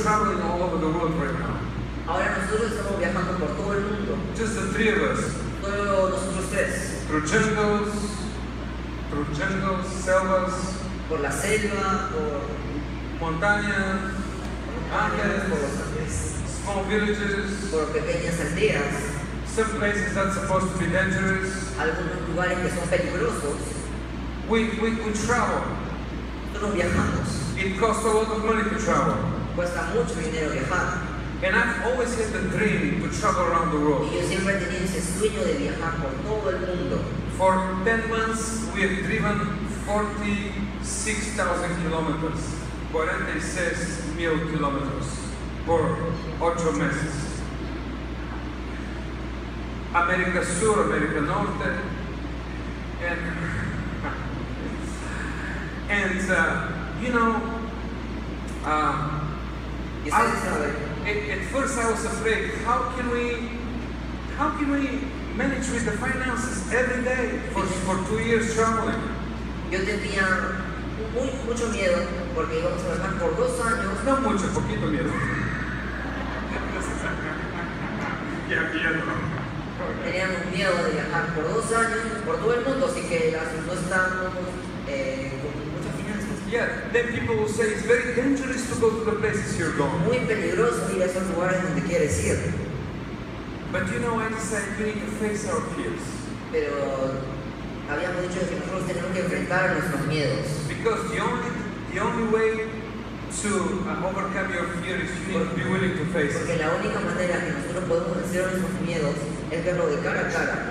traveling all over the world right now. Ahora nosotros estamos viajando por todo el mundo, Just the three of us. solo nosotros tres, Through jungles, selvas, por la selva, por montañas, montañas, por Andes, los Andes, small villages, por pequeñas aldeas, some places that's supposed to be dangerous. algunos lugares que son peligrosos. We travel. Nosotros viajamos, It costs a lot of money to travel. cuesta mucho dinero viajar. And I've always had the dream to travel around the Y world. yo siempre he tenido ese sueño de viajar por todo el mundo. For 10 months, we have driven 46,000 kilometers. 46,000 kilómetros por 8 meses. América Sur, América Norte, and you know, Y ustedes saben, at first I was afraid, how can we manage with the finances every day for 2 years traveling? yo tenía mucho miedo porque íbamos a viajar por 2 años. No mucho, poquito miedo. Ya miedo. Teníamos miedo de viajar por 2 años por todo el mundo, así que no estábamos con muchas finanzas. Yeah, then people will say it's very dangerous to go to the places you're going. Muy peligroso ir a esos lugares donde quieres ir. But you know, I decided we need to face our fears. Pero habíamos dicho que nosotros tenemos que enfrentar nuestros miedos. Because the only way to overcome your fears is you need to be willing to face Porque it. la única manera que nosotros podemos vencer nuestros miedos es verlo de cara a cara.